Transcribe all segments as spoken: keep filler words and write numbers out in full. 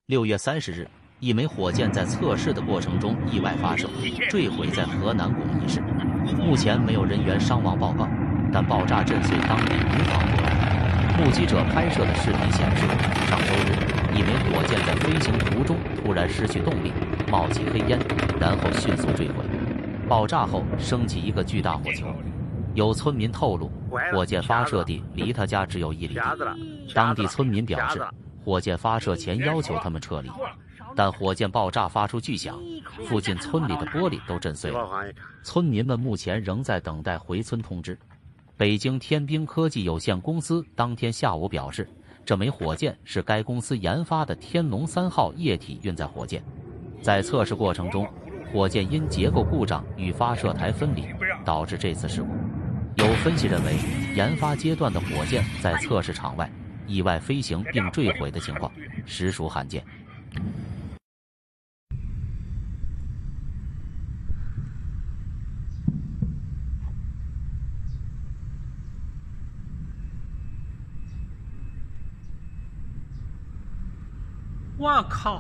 六月三十日，一枚火箭在测试的过程中意外发射，坠毁在河南巩义市。目前没有人员伤亡报告，但爆炸震碎当地民房破烂。目击者拍摄的视频显示，上周日，一枚火箭在飞行途中突然失去动力，冒起黑烟，然后迅速坠毁。爆炸后升起一个巨大火球。有村民透露，火箭发射地离他家只有一里地。当地村民表示，火箭发射前要求他们撤离，但火箭爆炸发出巨响，附近村里的玻璃都震碎了。村民们目前仍在等待回村通知。北京天兵科技有限公司当天下午表示，这枚火箭是该公司研发的天龙三号液体运载火箭。在测试过程中，火箭因结构故障与发射台分离，导致这次事故。有分析认为，研发阶段的火箭在测试场外意外飞行并坠毁的情况实属罕见。 我靠！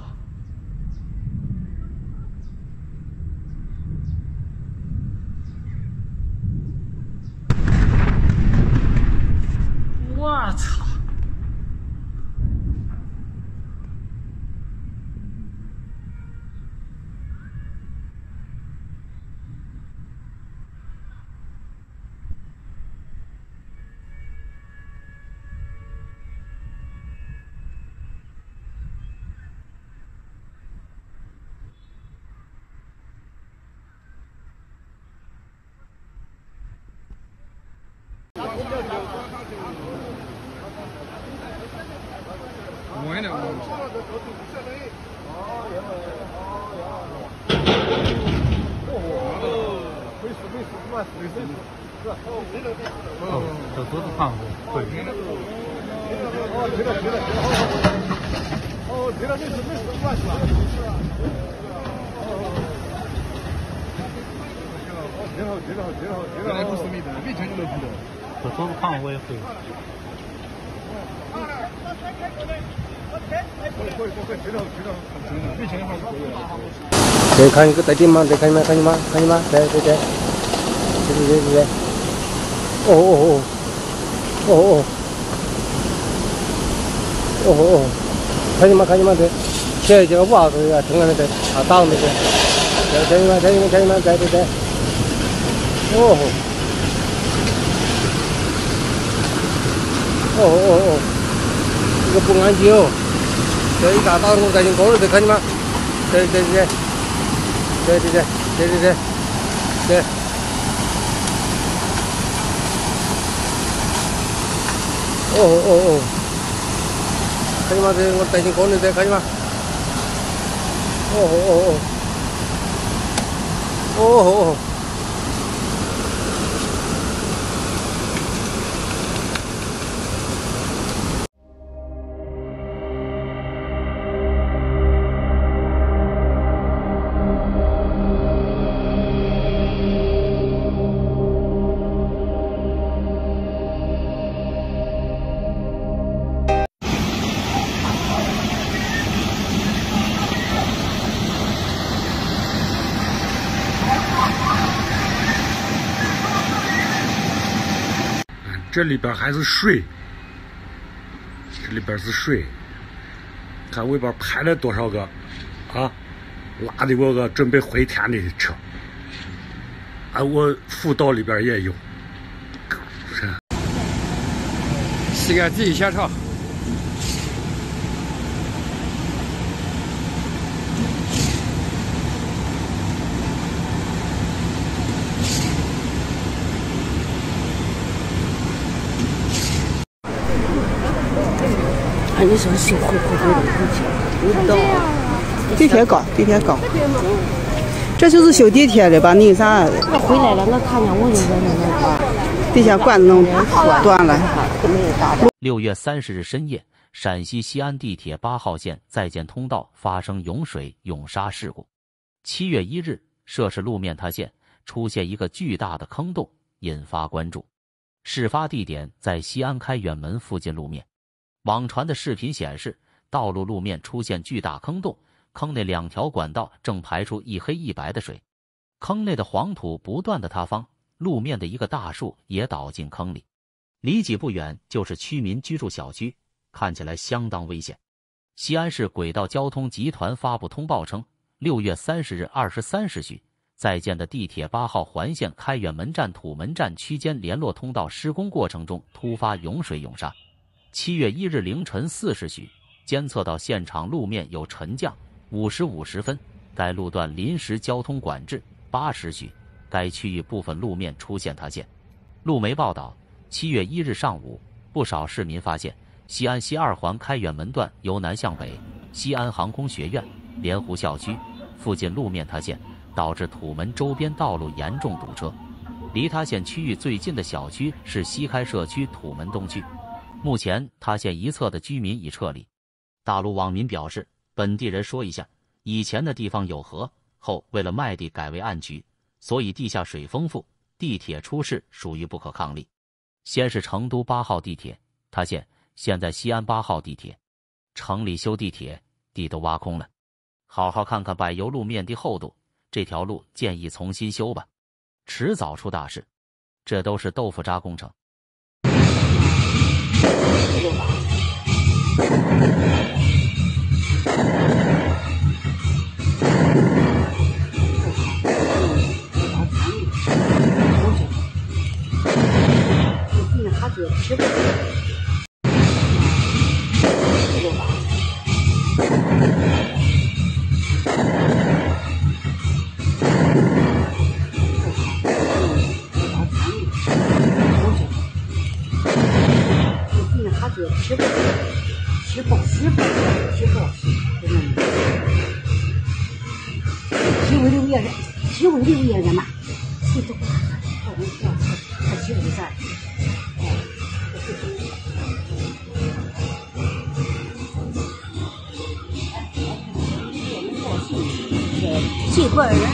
我操！我呢？哦，这桌子胖乎。对。哦，对了对了。哦，对了，没事没事，没事了。哦，挺好挺好挺好挺好。原来不是没的，没见过没的。这桌子胖我也会。 对，看一个在地吗？对，看见吗？看见吗？看见吗？对对对，对对对对对。哦哦哦，哦哦，哦哦，看见吗？看见吗？对，这这个袜子啊，冲上来对，啊，打上面对，对，看见吗？看见吗？看见吗？对对对。哦。哦哦哦，这个不安静哦。这一大打我赶紧过来的，看见吗？对对对，对对对对对对对。哦哦哦，看见吗？这我带进过来的，看见吗？哦哦哦哦，哦哦哦。 这里边还是水，这里边是水，看尾巴拍了多少个，啊，拉的我个准备回天的车，啊，我辅导里边也有，是。 洗个地下车。你说是会不会的事情？我不知道。 地铁高，地铁高。这就是修地铁的吧？那啥？ 我回来了，我看见我就在那个地下管子弄断了。 六月三十日深夜，陕西西安地铁八号线在建通道发生涌水涌沙事故。七月一日，涉事路面塌陷，出现一个巨大的坑洞，引发关注。事发地点在西安开远门附近路面。网传的视频显示， 道路路面出现巨大坑洞，坑内两条管道正排出一黑一白的水，坑内的黄土不断的塌方，路面的一个大树也倒进坑里。离几不远就是居民居住小区，看起来相当危险。西安市轨道交通集团发布通报称，六月三十日二十三时许，在建的地铁八号环线开远门站土门站区间联络通道施工过程中突发涌水涌沙。七月一日凌晨四时许，监测到现场路面有沉降。五时五十分，该路段临时交通管制。八时许，该区域部分路面出现塌陷。路媒报道，七月一日上午，不少市民发现西安西二环开远门段由南向北，西安航空学院、莲湖校区附近路面塌陷，导致土门周边道路严重堵车。离塌陷区域最近的小区是西开社区土门东区，目前塌陷一侧的居民已撤离。大陆网民表示，本地人说一下，以前的地方有河，后为了卖地改为暗渠，所以地下水丰富，地铁出事属于不可抗力。先是成都八号地铁塌陷，现在西安八号地铁，城里修地铁，地都挖空了。好好看看柏油路面的厚度，这条路建议重新修吧，迟早出大事。这都是豆腐渣工程。 机会留业人嘛，谁都不看，我们不要可机会噻。这块人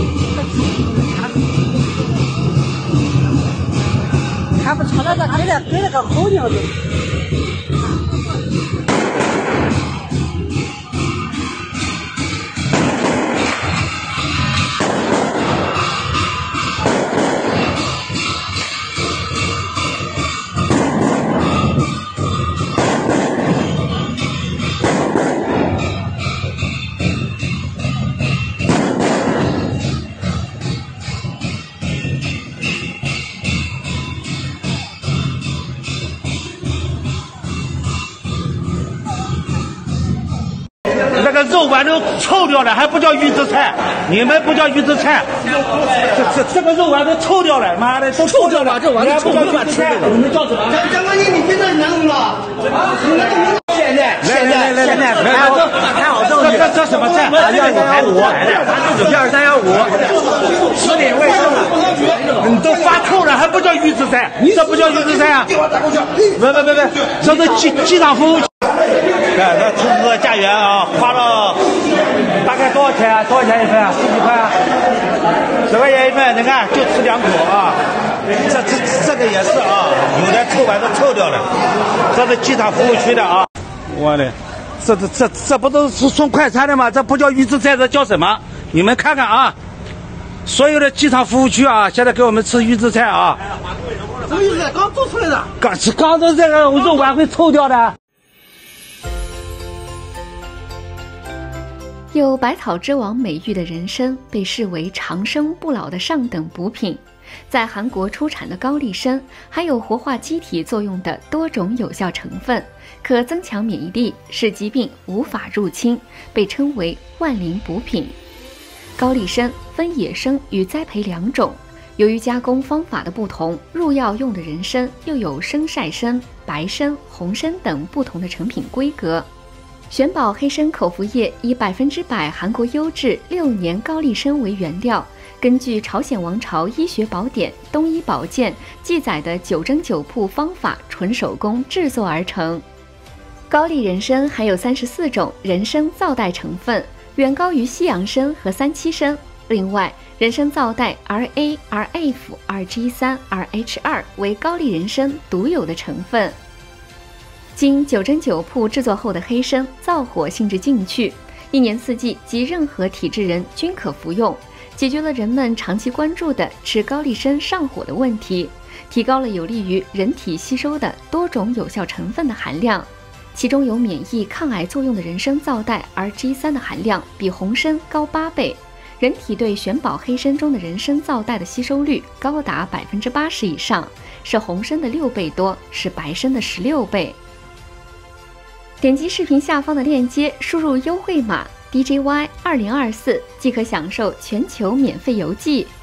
他不朝那个给他给那个候鸟的。 那个肉丸都臭掉了，还不叫预制菜？你们不叫预制菜？这这这个肉丸都臭掉了，妈的都臭掉了，这丸子臭不叫预制菜？你们叫什么？ 张哥，你你现在能了？现在现在现在看好看好证据。 这这什么菜？ 一二三五，一二三幺五，食品卫生。 你都发臭了，还不叫预制菜？这不叫预制菜啊！别别别别，这是机机场服务。哎，这这个价源啊，花了大概多少钱啊？多少钱一份啊？十几块啊？十块钱一份，你看就吃两口啊。这这这个也是啊，有的臭丸子臭掉了。这是机场服务区的啊。我的，这这这这不都是送快餐的吗？这不叫预制菜，这叫什么？你们看看啊，所有的机场服务区啊，现在给我们吃预制菜啊。 什么预制菜？刚做出来的。 刚刚做这个肉丸会臭掉的。 有百草之王美誉的人参被视为长生不老的上等补品，在韩国出产的高丽参含有活化机体作用的多种有效成分，可增强免疫力，使疾病无法入侵，被称为万灵补品。高丽参分野生与栽培两种，由于加工方法的不同，入药用的人参又有生晒参、白参、红参等不同的成品规格。玄宝黑参口服液以百分之百韩国优质六年高丽参为原料，根据朝鲜王朝医学宝典《东医宝鉴》记载的九蒸九铺方法纯手工制作而成。高丽人参含有三十四种人参皂苷成分，远高于西洋参和三七参。另外，人参皂苷 R A、R F、R G 三、R H 二为高丽人参独有的成分。 经九针九铺制作后的黑参，燥火性质进去，一年四季及任何体质人均可服用，解决了人们长期关注的吃高丽参上火的问题，提高了有利于人体吸收的多种有效成分的含量。其中有免疫抗癌作用的人参皂苷 R G 三 的含量比红参高八倍，人体对玄宝黑参中的人参皂苷的吸收率高达百分之八十以上，是红参的六倍多，是白参的十六倍。点击视频下方的链接，输入优惠码 D J Y 二零二四即可享受全球免费邮寄。